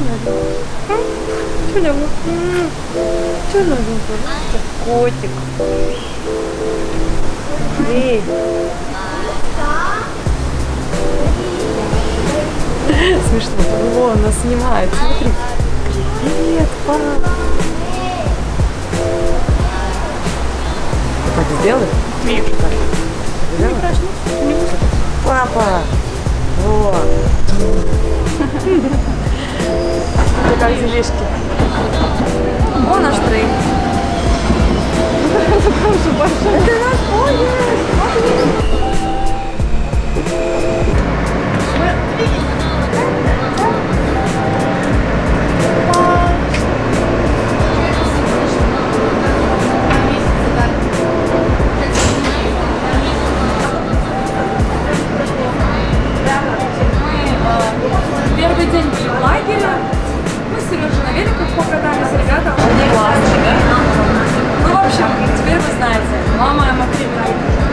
Что надо? Котик. Эй. Смешно. О, нас снимает. Смотри. Привет, папа. Так сделай? Нет. Не страшно. Папа. Вот. Это как делишки. О, наш трейн. Это наш поезд. Первый день были в лагере. Мы с Сережей на великах покатались, ребята. Они классные, да? Ну, в общем, теперь вы знаете. Мама и Макрина.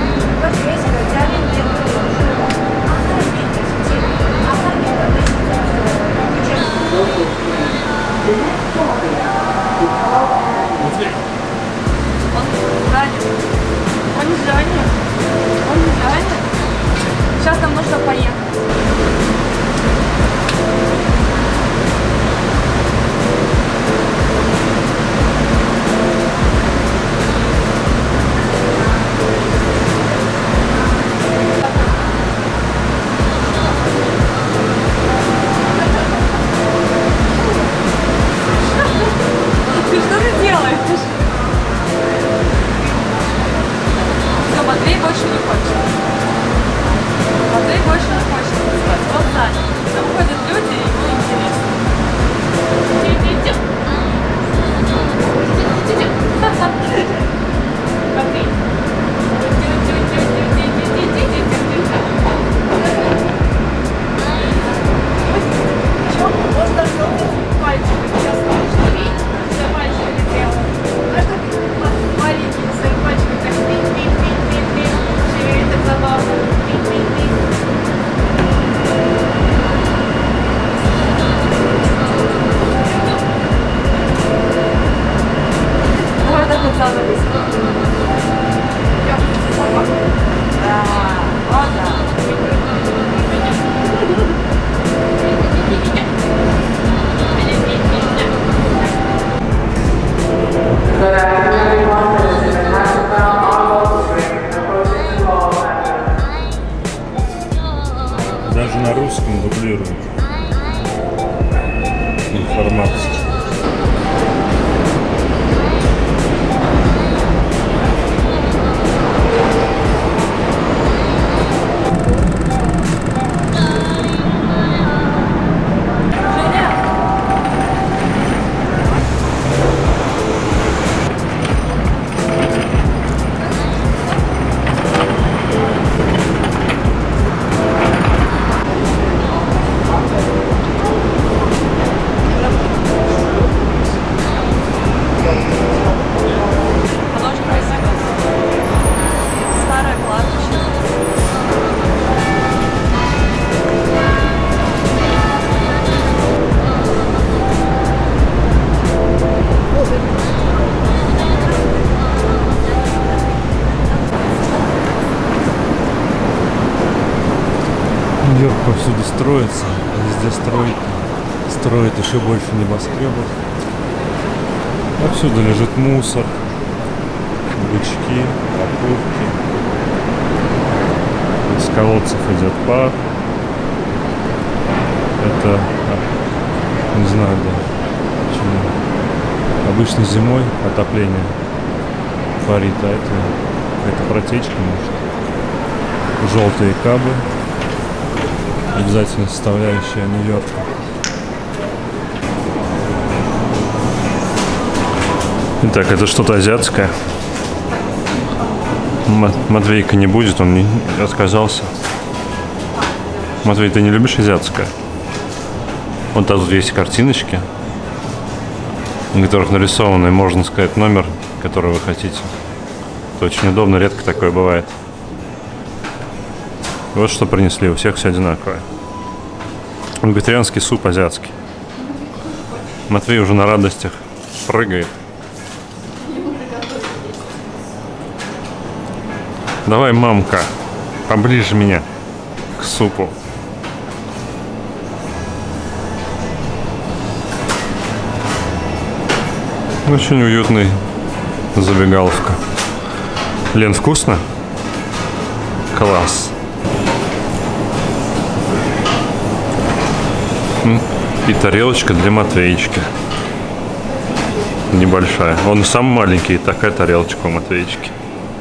Он занят. Он занят. Он занят. Сейчас нам нужно поехать. Даже на русском дублируют информацию. Нью-Йорк повсюду строится, везде строит еще больше небоскребов. Повсюду лежит мусор, бычки, окурки. Из колодцев идет пар. Это, не знаю, да, почему. Обычно зимой отопление парит, а это протечка, может. Желтые кабы. Обязательно составляющая Нью-Йорка. Итак, это что-то азиатское. Матвейка не будет, он не отказался. Матвей, ты не любишь азиатское? Вот тут есть картиночки, на которых нарисованы, можно сказать, номер, который вы хотите. Это очень удобно, редко такое бывает. Вот что принесли, у всех все одинаковое. Вегетарианский суп азиатский. Матвей уже на радостях прыгает. Давай, мамка, поближе меня к супу. Очень уютный забегаловка. Лен, вкусно? Класс. И тарелочка для Матвеечки. Небольшая. Он самый маленький, и такая тарелочка у Матвеечки.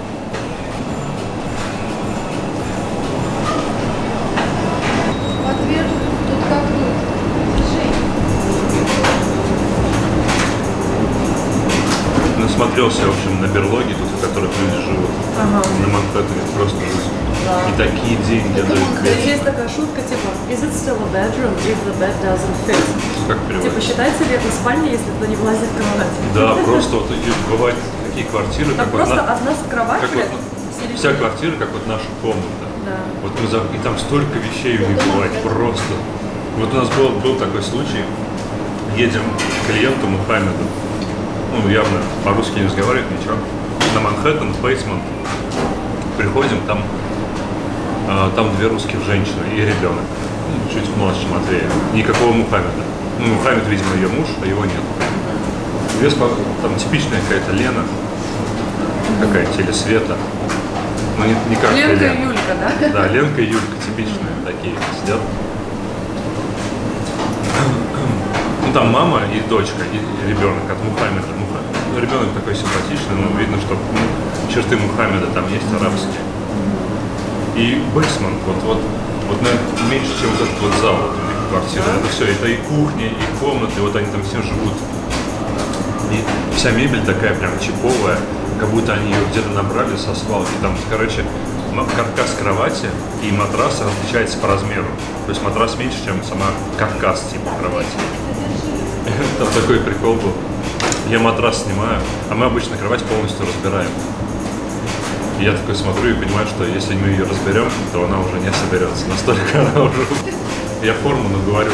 Насмотрелся, в общем, на берлоги, тут, в которых люди живут. На Манхэттене просто жизнь. И такие деньги дают. Есть такая шутка, типа, is it still a bedroom if the bed doesn't fit? Как переводится? Типа, считается ли это спальня, если туда не влазит кровать? Да, просто вот бывают такие квартиры, Там как просто вот одна кровать, как блядь, вот, вся квартира, как вот наша комната. Да. Вот мы и там столько вещей у них бывает, просто. Вот у нас был такой случай, едем к клиенту Мухаммеду, ну, явно по-русски не разговаривает, ничего, на Манхэттен, в бейсмент, приходим, там две русских женщины и ребенок, чуть младше Матвея, никакого Мухаммеда. Ну, Мухаммед, видимо, ее муж, а его нет. Там типичная какая-то Лена, какая телесвета, ну не как Ленка Лена. и Юлька, да? Да, Ленка и Юлька типичные такие сидят. Ну там мама и дочка, и ребенок от Мухаммеда. Ребенок такой симпатичный, но видно, что черты Мухаммеда там есть арабские. И бейсмент, вот наверное, меньше, чем вот этот вот зал, вот, квартира. Это все, это и кухня, и комнаты, вот они там все живут. И вся мебель такая прям чиповая, как будто они ее где-то набрали со свалки. Там, короче, каркас кровати и матраса различается по размеру. То есть матрас меньше, чем сама каркас типа кровати. Там такой прикол был. Я матрас снимаю, а мы обычно кровать полностью разбираем. И я такой смотрю и понимаю, что если мы ее разберем, то она уже не соберется. Настолько она уже... Я Форману говорю.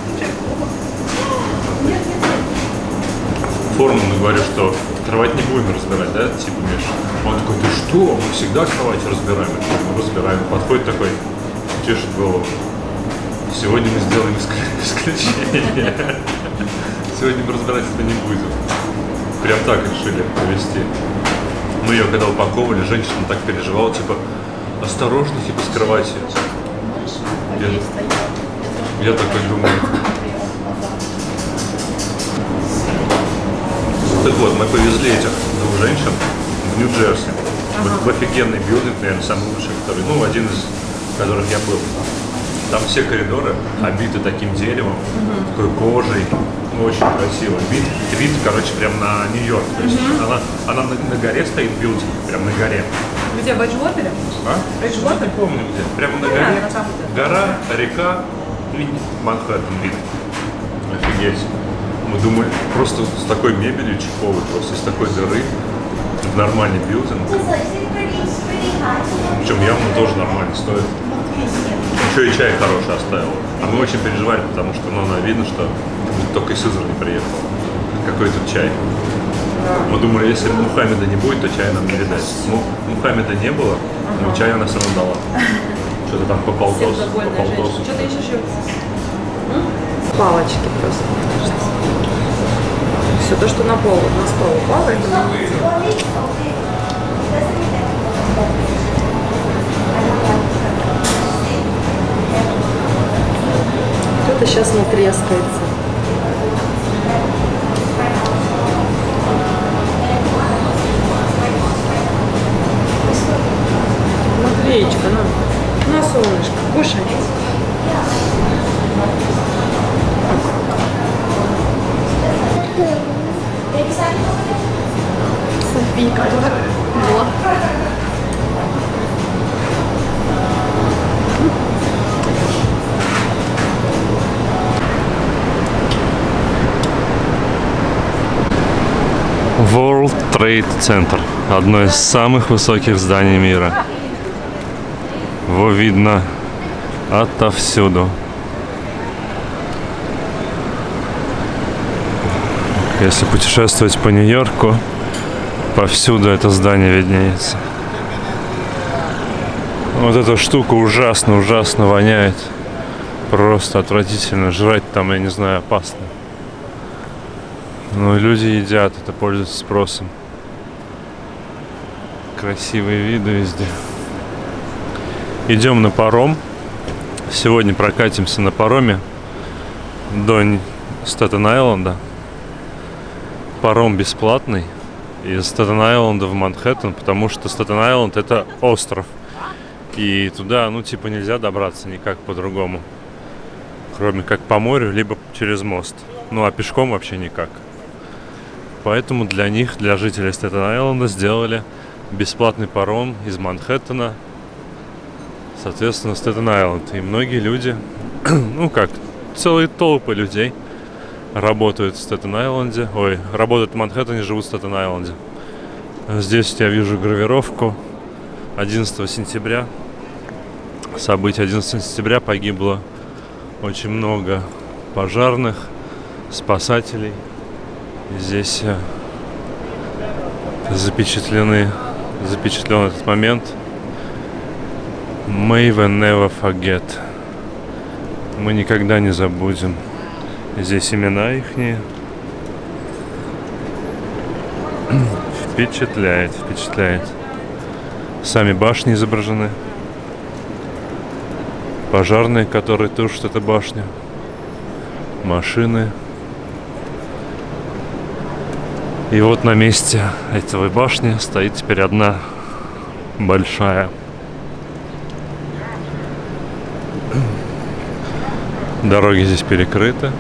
Форману говорю, что кровать не будем разбирать, да, типа, Миш? Он такой, ты что? Мы всегда кровать разбираем. Мы разбираем. Подходит такой, чешет голову. Сегодня мы сделаем исключение. Сегодня мы разбирать это не будем. Прям так решили провести. Мы ее когда упаковывали, женщина так переживала, типа, осторожно, типа, с кровати. Я такой думаю. Так вот, мы повезли этих двух женщин в Нью-Джерси. В офигенный билдинг, наверное, самый лучший, который, ну, один из которых я был. Там все коридоры обиты таким деревом, такой кожей. Очень красиво. Вид, короче, прям на Нью-Йорк. То есть она на горе стоит, билдинг, прям на горе. Где, в Эджвотере? А? Эджвотер? Не помню где. Прямо на горе. Гора, река и Манхэттен вид. Офигеть. Мы думали, просто с такой мебелью чиповой, просто из такой дыры в нормальный билдинг. Причем явно тоже нормально стоит. Еще и чай хороший оставил. А мы очень переживали, потому что, ну, видно, что только из Сызрани приехал. Какой тут чай. Мы думали, если Мухаммеда не будет, то чая нам не видать. Ну, Мухаммеда не было, но чай она все равно дала. Что-то там по полтосу. Что-то еще? Палочки просто. Все то, что на пол, на стол упало, это кто-то сейчас натрескается. Матвеечка, на солнышко, кушай. Софийка. Вот. World Trade Center. Одно из самых высоких зданий мира. Его видно отовсюду. Если путешествовать по Нью-Йорку, повсюду это здание виднеется. Вот эта штука ужасно воняет. Просто отвратительно. Жрать там, я не знаю, опасно. Но люди едят, это пользуется спросом. Красивые виды везде. Идем на паром. Сегодня прокатимся на пароме до Стэттен-Айленда. Паром бесплатный из Стэттен-Айленда в Манхэттен, потому что Стэттен-Айленд — это остров. И туда, ну, типа, нельзя добраться никак по-другому. Кроме как по морю, либо через мост. Ну, а пешком вообще никак. Поэтому для них, для жителей Стэттен-Айленда, сделали бесплатный паром из Манхэттена, соответственно, Стэттен-Айленд. И многие люди, ну как, целые толпы людей работают в Стэттен-Айленде. Ой, работают в Манхэттене, живут в Стэттен-Айленде. Здесь я вижу гравировку 11 сентября. Событие 11 сентября погибло очень много пожарных, спасателей. И здесь запечатлен этот момент. May we never forget. Мы никогда не забудем. Здесь имена ихние. Впечатляет. Сами башни изображены. Пожарные, которые тушат эту башню. Машины. И вот на месте этой башни стоит теперь одна большая. Дороги здесь перекрыты.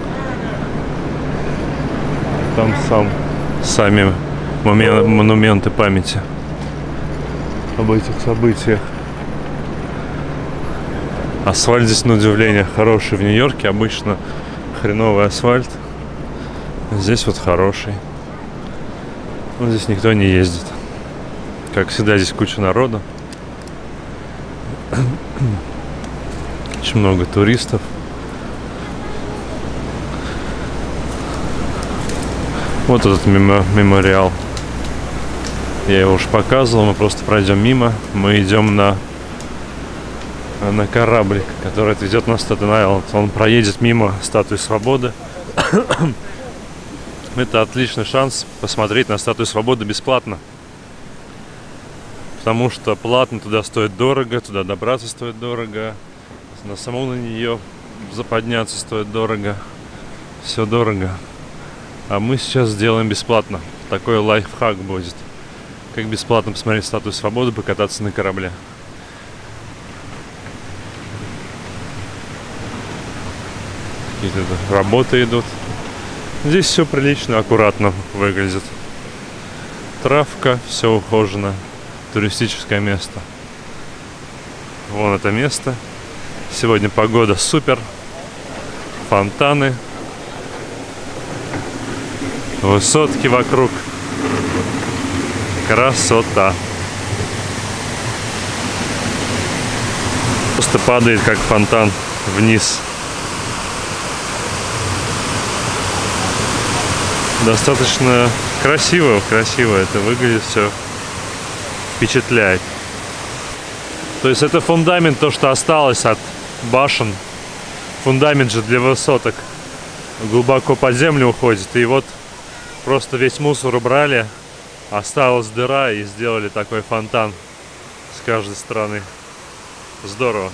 Там сами монументы памяти об этих событиях. Асфальт здесь, на удивление, хороший. В Нью-Йорке обычно хреновый асфальт. Здесь вот хороший. Но здесь никто не ездит. Как всегда, здесь куча народу. Очень много туристов. Вот этот мемориал. Я его уже показывал, мы просто пройдем мимо. Мы идем на кораблик, который отведет нас в Стэттен-Айленд. Он проедет мимо статуи Свободы. Это отличный шанс посмотреть на статую Свободы бесплатно. Потому что платно туда стоит дорого, туда добраться стоит дорого. На нее заподняться стоит дорого. Все дорого. А мы сейчас сделаем бесплатно. Такой лайфхак будет. Как бесплатно посмотреть статую Свободы, покататься на корабле. Какие-то работы идут. Здесь все прилично, аккуратно выглядит. Травка, все ухожено. Туристическое место. Вон это место. Сегодня погода супер. Фонтаны. Высотки вокруг. Красота. Просто падает как фонтан вниз. Достаточно красиво это выглядит, все впечатляет. То есть это фундамент, то, что осталось от башен. Фундамент же для высоток глубоко под землю уходит. И вот просто весь мусор убрали, осталась дыра и сделали такой фонтан с каждой стороны. Здорово.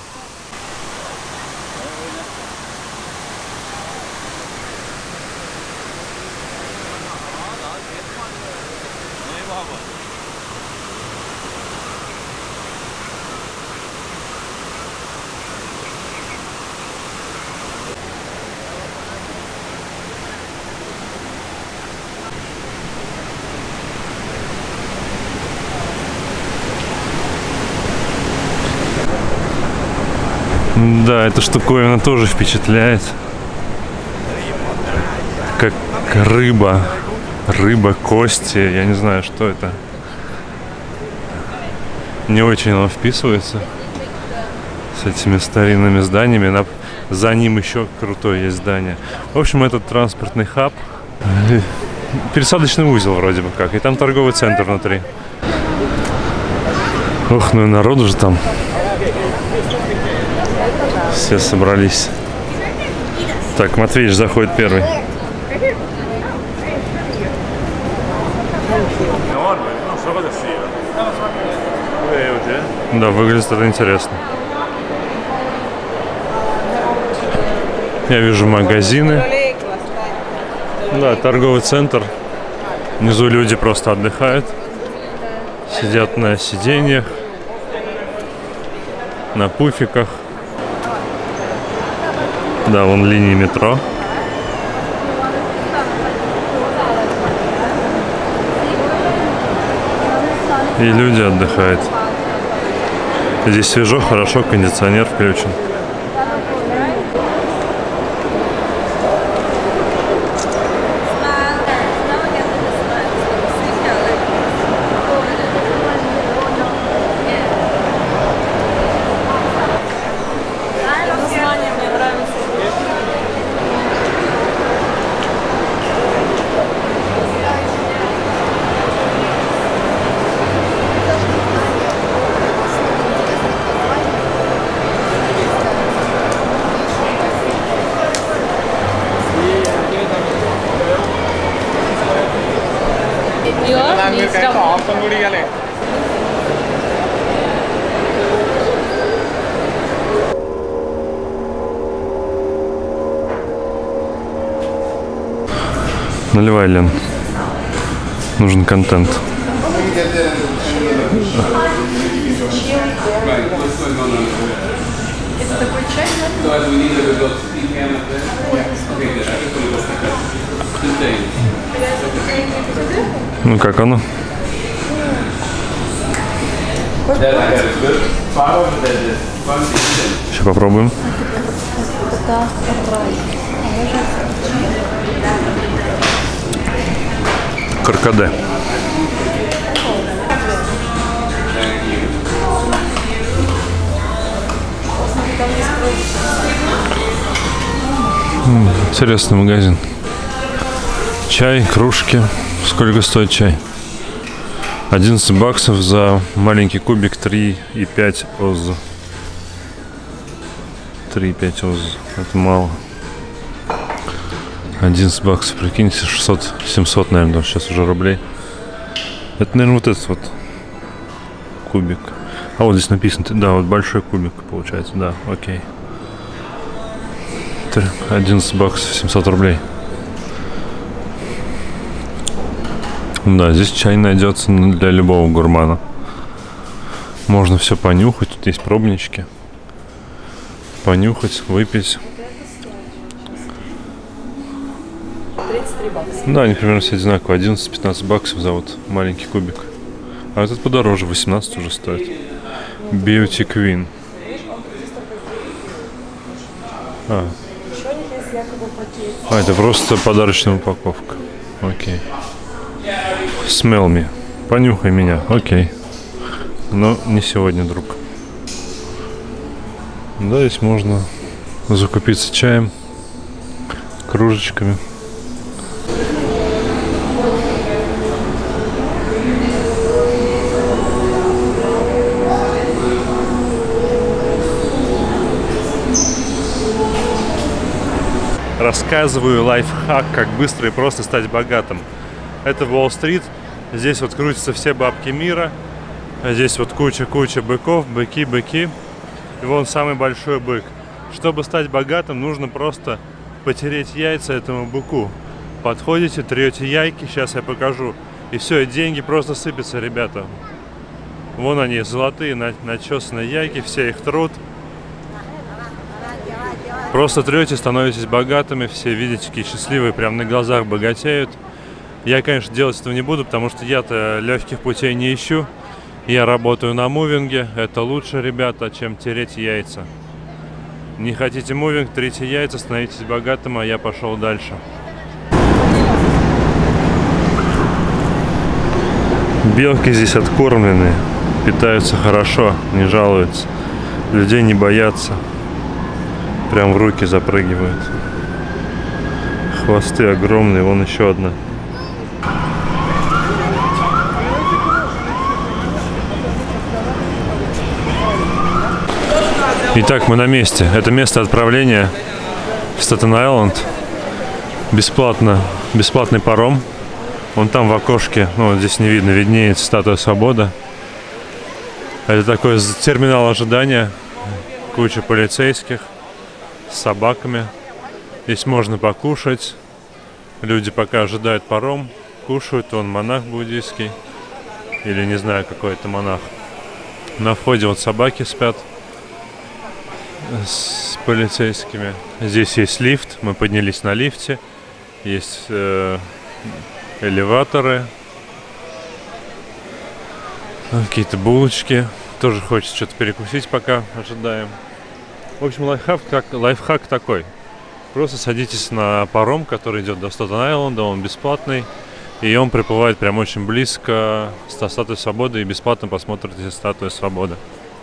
Да, эта штуковина тоже впечатляет. Как рыба. Рыба, кости. Я не знаю, что это. Не очень оно вписывается с этими старинными зданиями. За ним еще крутое есть здание. В общем, этот транспортный хаб Пересадочный узел вроде бы как. И там торговый центр внутри. Ух, ну и народу же там. Все собрались. Так, Матвеич заходит первый. Да, выглядит это интересно. Я вижу магазины. Да, торговый центр. Внизу люди просто отдыхают. Сидят на сиденьях, на пуфиках. Да, вон линии метро. И люди отдыхают. Здесь свежо, хорошо, кондиционер включен. Наливай, Лен. Нужен контент. Это такой чай, Ну как оно? Сейчас попробуем. Каркаде. Интересный магазин. Чай, кружки. Сколько стоит чай? 11 баксов за маленький кубик, 3,5 оз. 3,5 оз. Это мало. 11 баксов, прикиньте, 600-700, наверное, сейчас уже рублей. Это, наверное, вот этот вот кубик. А вот здесь написано, да, вот большой кубик получается, да, окей. 11 баксов, 700 рублей. Да, здесь чай найдется для любого гурмана. Можно все понюхать, тут есть пробнички. Понюхать, выпить. 33 бакса. Да, они примерно все одинаковые. 11-15 баксов за вот маленький кубик. А этот подороже, 18 уже стоит. Beauty Queen. Это просто подарочная упаковка. Окей. Smell me. Понюхай меня. Окей. Но не сегодня, друг. Да, здесь можно закупиться чаем, кружечками. Рассказываю лайфхак, как быстро и просто стать богатым. Это Уолл-стрит. Здесь вот крутятся все бабки мира. Здесь вот куча быков, быки. И вон самый большой бык. Чтобы стать богатым, нужно просто потереть яйца этому быку. Подходите, трете яйки, сейчас я покажу. И все, и деньги просто сыпятся, ребята. Вон они, золотые, начесанные яйки, все их трут. Просто трете, становитесь богатыми, все видите, какие счастливые, прям на глазах богатеют. Я, конечно, делать этого не буду, потому что я-то легких путей не ищу. Я работаю на мувинге, это лучше, ребята, чем тереть яйца. Не хотите мувинг, трите яйца, становитесь богатым, а я пошел дальше. Белки здесь откормленные, питаются хорошо, не жалуются, людей не боятся. Прям в руки запрыгивают. Хвосты огромные, вон еще одна. Итак, мы на месте. Это место отправления в Статен-Айленд. Бесплатный паром. Вон там в окошке, ну здесь не видно, виднеется Статуя Свободы. Это такой терминал ожидания. Куча полицейских с собаками. Здесь можно покушать. Люди пока ожидают паром, кушают. Вон монах буддийский. Или не знаю, какой это монах. На входе вот собаки спят с полицейскими. Здесь есть лифт. Мы поднялись на лифте. Есть элеваторы. Какие-то булочки. Тоже хочется что-то перекусить, пока ожидаем. В общем, лайфхак такой. Просто садитесь на паром, который идет до Статен-Айленда. Он бесплатный. И он приплывает прям очень близко с Статуей Свободы. И бесплатно посмотрите Статую Свободы.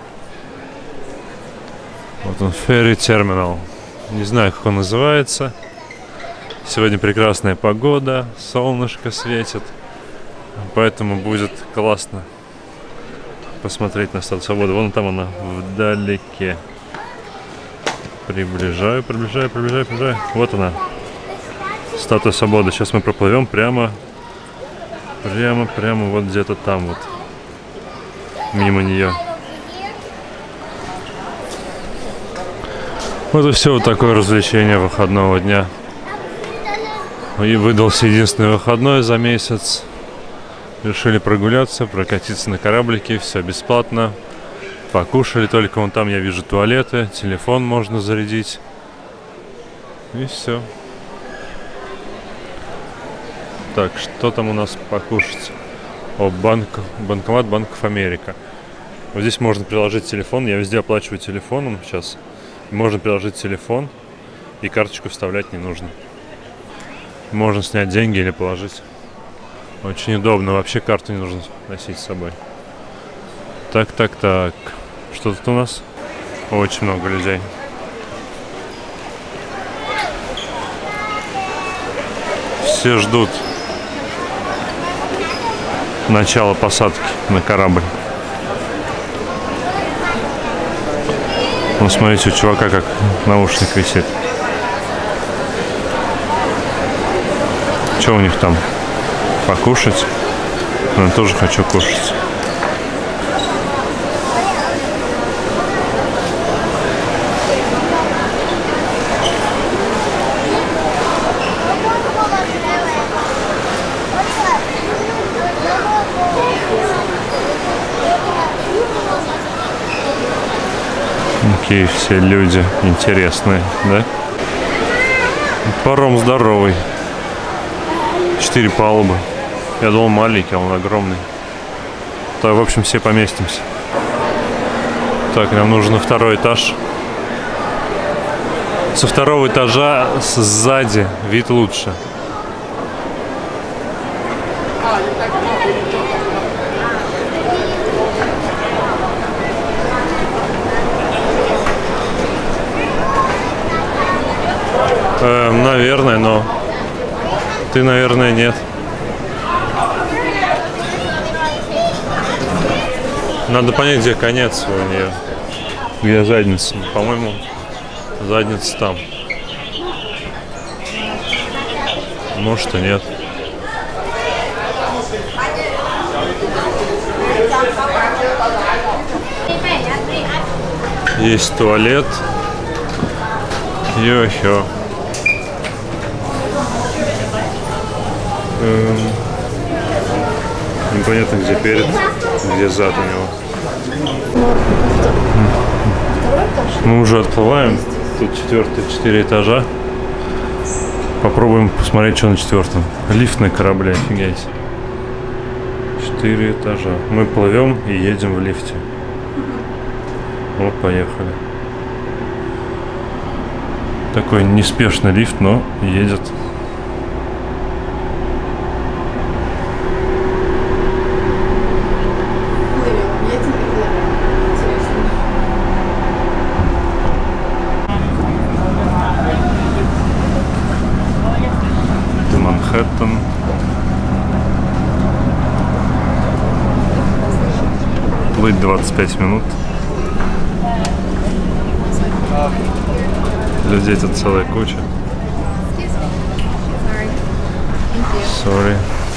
Вот он, Ferry Terminal. Не знаю, как он называется. Сегодня прекрасная погода, солнышко светит. Поэтому будет классно посмотреть на Статую Свободы. Вон там она, вдалеке. Приближаю. Вот она, Статуя Свободы. Сейчас мы проплывем прямо вот где-то там вот. Мимо нее. Вот и все, вот такое развлечение выходного дня. И выдался единственный выходной за месяц. Решили прогуляться, прокатиться на кораблике. Все бесплатно. Покушали только. Вон там я вижу туалеты. Телефон можно зарядить. И все. Так, что там у нас покушать? О, банкомат Банков Америка. Вот здесь можно приложить телефон. Я везде оплачиваю телефоном сейчас. Можно приложить телефон. И карточку вставлять не нужно. Можно снять деньги или положить. Очень удобно. Вообще карту не нужно носить с собой. Так. Что тут у нас? Очень много людей. Все ждут начала посадки на корабль. Ну, смотрите, у чувака как наушник висит. Что у них там? Покушать? Я тоже хочу кушать. Какие все люди интересные, да? Паром здоровый. 4 палубы. Я думал маленький, а он огромный. Так, в общем, все поместимся. Так, нам нужен на 2-й этаж. Со 2-го этажа сзади вид лучше. Наверное, но ты, наверное, нет. Надо понять, где конец у нее. Где задница. По-моему, задница там. Может и нет. Есть туалет. Йо-хё. Непонятно, где перед, где зад у него. Мы уже отплываем. Тут 4 этажа. Попробуем посмотреть, что на 4-м. Лифт на корабле, офигеть. 4 этажа. Мы плывем и едем в лифте. Вот, поехали. Такой неспешный лифт, но едет. Манхэттен. Плыть 25 минут. Людей тут целая куча. Sorry.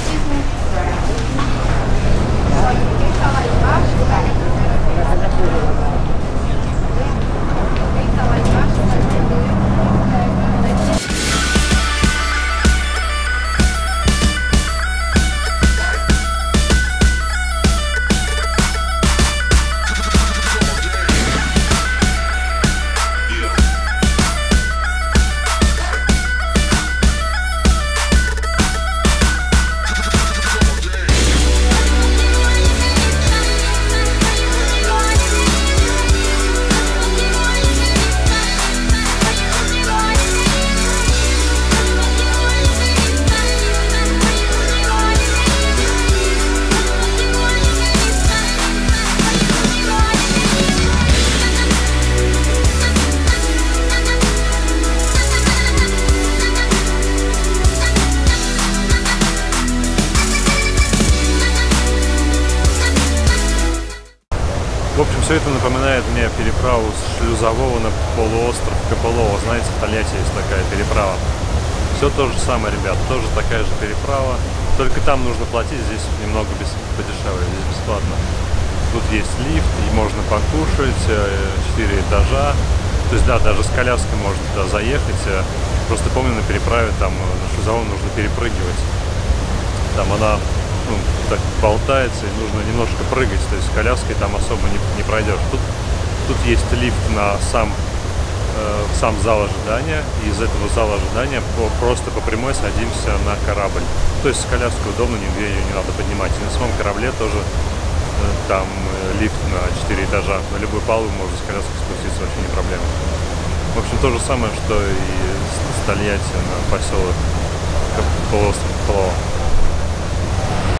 В общем, все это напоминает мне переправу с Шлюзового на полуостров Копылова. Знаете, в Тольятти есть такая переправа. Все то же самое, ребят, тоже такая же переправа. Только там нужно платить, здесь немного подешевле, здесь бесплатно. Тут есть лифт, и можно покушать, 4 этажа. То есть, да, даже с коляской можно туда заехать. Просто помню, на переправе там на Шлюзовом нужно перепрыгивать. Там она так болтается, и нужно немножко прыгать, то есть с коляской там особо не пройдешь. Тут есть лифт на сам зал ожидания, и из этого зала ожидания просто по прямой садимся на корабль. То есть с коляской удобно, нигде ее не надо поднимать. И на самом корабле тоже там лифт на 4 этажа, на любую палубу можно с коляской спуститься, вообще не проблема. В общем, то же самое, что и с Тольятти на поселок полуостров Копылова.